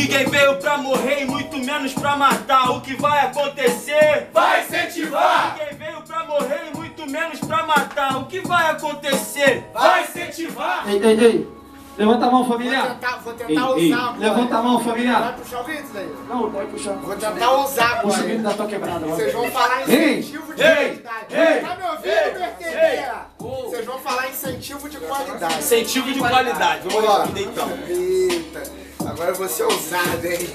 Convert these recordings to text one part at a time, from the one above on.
Ninguém veio pra morrer e muito menos pra matar. O que vai acontecer? Vai incentivar! Ninguém veio pra morrer e muito menos pra matar. O que vai acontecer? Vai incentivar! Ei! Levanta a mão, familiar. Vou tentar usar agora. Levanta a mão, Vai familiar. puxar o grito daí? Não, pode puxar. Vou tentar usar Puxa o agora. grito da tua quebrada. Vocês vão falar incentivo de qualidade. Tá me ouvindo, Berteira? Vocês vão falar incentivo de qualidade. Incentivo de qualidade. Vamos Ó, responder então. eita, agora eu vou ser ousado, hein?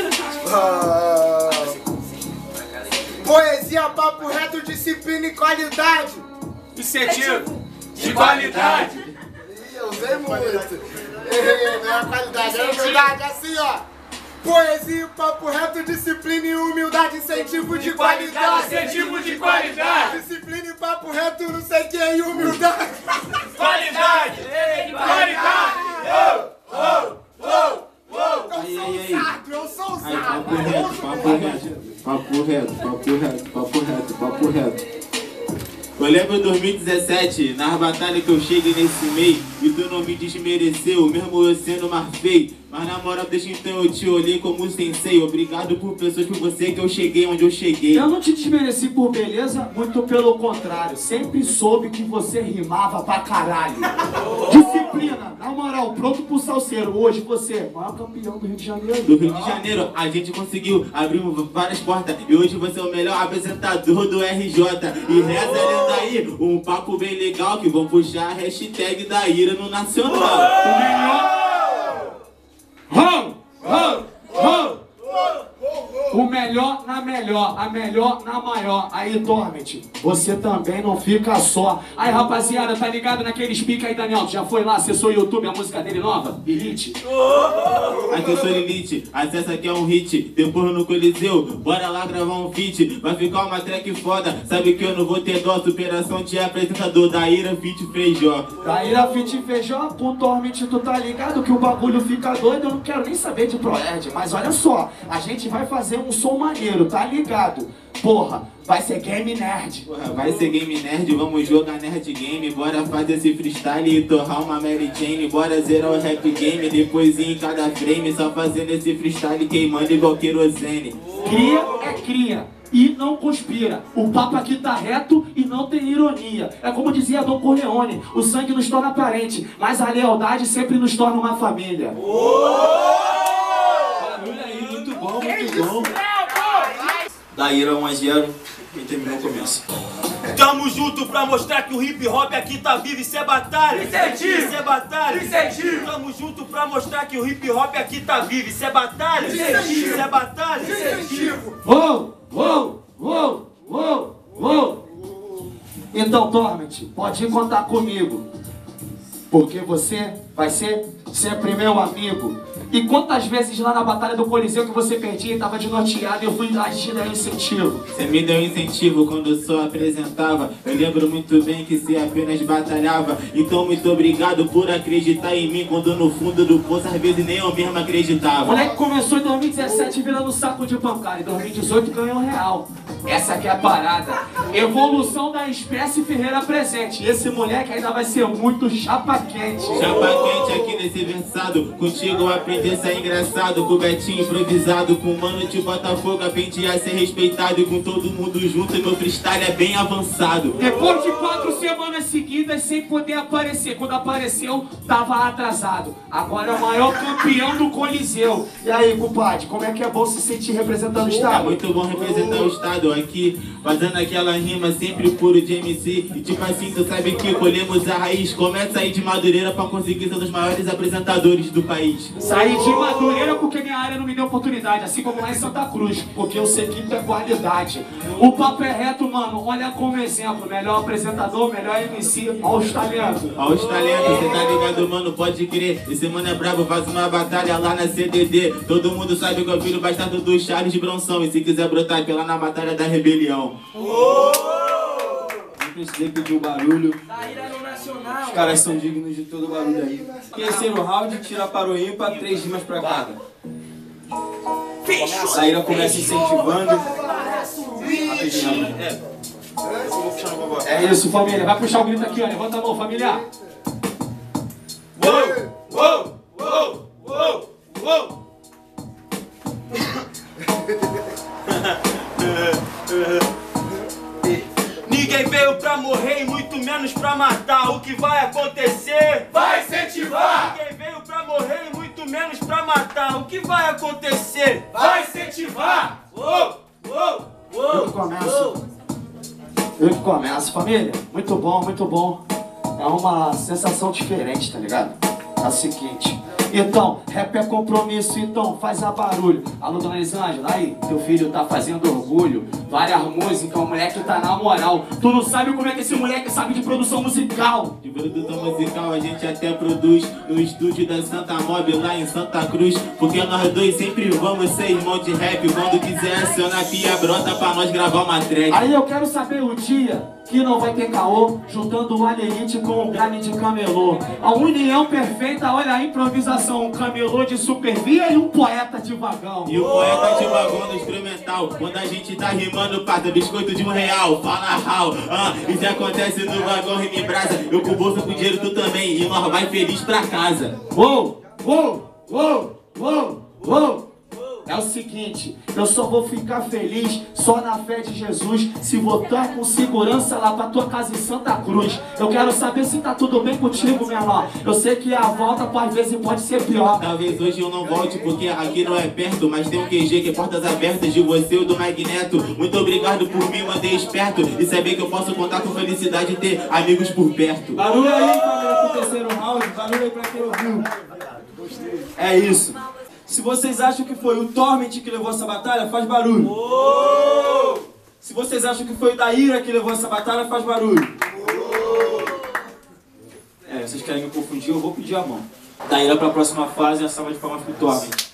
Poesia, papo reto, disciplina e qualidade. Incentivo De qualidade! Ih, eu usei muito. Não é qualidade, é humildade. Assim, ó. Poesia, papo reto, disciplina e humildade, incentivo de qualidade. Incentivo de qualidade! Disciplina e papo reto, não sei o que, e humildade. Qualidade! Qualidade! Eu sou ousado. Papo reto. Eu lembro em 2017, nas batalhas que eu cheguei nesse meio, e tu não me desmereceu, mesmo eu sendo mais feio. Mas na moral, desde então eu te olhei como sensei. Obrigado por pessoas por você que eu cheguei onde eu cheguei. Eu não te desmereci por beleza, muito pelo contrário. Sempre soube que você rimava pra caralho. Disciplina, na moral, pronto pro salseiro. Hoje você é o maior campeão do Rio de Janeiro. Do Rio de Janeiro, a gente conseguiu abrir várias portas. E hoje você é o melhor apresentador do RJ. E reza lendo aí um papo bem legal que vão puxar a hashtag da ira no Nacional. O melhor... O melhor na melhor, a melhor na maior. Aí, Torment, você também não fica só. Aí, rapaziada, tá ligado naqueles pica aí, Daniel? Já foi lá, acessou o YouTube, a música dele nova? Elite. Aqui eu sou Elite, acessa aqui é um hit. Depois no Coliseu, bora lá gravar um feat. Vai ficar uma track foda, sabe que eu não vou ter dó. Superação de apresentador da Ira Fit Feijó. Da Ira Fit Feijó, com Torment, tu tá ligado que o bagulho fica doido. Eu não quero nem saber de Proerd, mas olha só, a gente vai fazer um som maneiro, tá ligado? Porra, vai ser Game Nerd. Porra, vai ser Game Nerd, vamos jogar Nerd Game. Bora fazer esse freestyle e torrar uma Mary Jane. Bora zerar o rap game, depois ir em cada frame. Só fazendo esse freestyle queimando igual querosene. Cria é cria e não conspira. O papo aqui tá reto e não tem ironia. É como dizia Dom Corleone, o sangue nos torna parente, mas a lealdade sempre nos torna uma família. Barulho aí, muito bom, muito bom. Da Ira 1-0, quem terminou começa. Tamo junto pra mostrar que o hip hop aqui tá vivo, isso é batalha. Incentivo! Isso é batalha. Incentivo! Tamo junto pra mostrar que o hip hop aqui tá vivo, isso é batalha. Incentivo! Isso é batalha. Incentivo! Então, Torment, pode contar comigo, porque você vai ser sempre meu amigo. E quantas vezes lá na batalha do Coliseu que você perdia e tava desnorteado e eu fui lá e te dei um incentivo? Você me deu incentivo quando eu só apresentava. Eu lembro muito bem que você apenas batalhava. Então muito obrigado por acreditar em mim, quando no fundo do poço às vezes nem eu mesmo acreditava. O moleque começou em 2017 virando saco de pancada, em 2018 ganhou real. Essa aqui é a parada. Evolução da espécie Ferreira presente. Esse moleque ainda vai ser muito chapa quente. Chapa quente aqui nesse versado. Contigo eu aprendi a ser engraçado. Com o Betinho improvisado. Com o mano de Botafogo aprendi a ser respeitado. E com todo mundo junto meu freestyle é bem avançado. Depois de 4 semanas seguidas sem poder aparecer. Quando apareceu, tava atrasado. Agora é o maior campeão do Coliseu. E aí, compadre, como é que é bom se sentir representando o É estado? muito bom representar o estado aqui, fazendo aquela rima sempre puro de MC. E tipo assim, tu sabe que colhemos a raiz. Começa aí de Madureira pra conseguir ser um dos maiores apresentadores do país. Saí de Madureira porque minha área não me deu oportunidade, assim como lá em Santa Cruz, porque eu sei que é qualidade. O papo é reto, mano, olha como exemplo. Melhor apresentador, melhor MC, olha os talentos. Olha os talentos, cê tá ligado, mano, pode crer. Esse mano é brabo, faz uma batalha lá na CDD. Todo mundo sabe que eu filho bastardo do Charles de Bronson. E se quiser brotar aqui lá na Batalha da Rebelião. Não precisei pedir o barulho. Os caras são dignos de todo o barulho aí. Terceiro round, tira para o ímpar, 3 rimas pra cada. Saíra começa incentivando. É isso, família. Vai puxar o grito aqui, ó. Levanta a mão, familiar. Ninguém veio pra morrer e muito menos pra matar. O que vai acontecer? Vai incentivar! Ninguém veio pra morrer e muito menos pra matar. O que vai acontecer? Vai incentivar! Uou! Uou! Eu que começo. Eu que começo, família. Muito bom, muito bom. É uma sensação diferente, tá ligado? É o seguinte. Então, rap é compromisso, então faz a barulho. Alô, dona Elisângela, aí, teu filho tá fazendo orgulho. Várias músicas, o moleque tá na moral. Tu não sabe como é que esse moleque sabe de produção musical. De produção musical a gente até produz no estúdio da Santa Mob lá em Santa Cruz. Porque nós dois sempre vamos ser irmão de rap. Quando quiser acionar pia brota pra nós gravar uma track. Aí eu quero saber o dia que não vai ter caô, juntando o Alelite com o Grime de Camelô. A união perfeita, olha a improvisação. Um camelô de supervia e um poeta de vagão. E o poeta de vagão no instrumental. Quando a gente tá rimando, pata, biscoito de R$1. Fala how, isso acontece no vagão, rima em brasa. Eu com bolsa com dinheiro, tu também. E nós vai feliz pra casa. Uou, uou, uou, uou, uou. É o seguinte, eu só vou ficar feliz só na fé de Jesus se voltar com segurança lá pra tua casa em Santa Cruz. Eu quero saber se tá tudo bem contigo, menor. Eu sei que a volta às vezes pode ser pior. Talvez hoje eu não volte porque aqui não é perto, mas tem um QG que é portas abertas de você ou do Magneto. Muito obrigado por me manter esperto e saber que eu posso contar com felicidade e ter amigos por perto. Barulho aí, família, pro terceiro round. Barulho aí pra quem ouviu. É isso. Se vocês acham que foi o Torment que levou essa batalha, faz barulho. Uou! Se vocês acham que foi o Daíra que levou essa batalha, faz barulho. Uou! Vocês querem me confundir, eu vou pedir a mão. Daíra pra próxima fase e a salva de palmas pro Torment.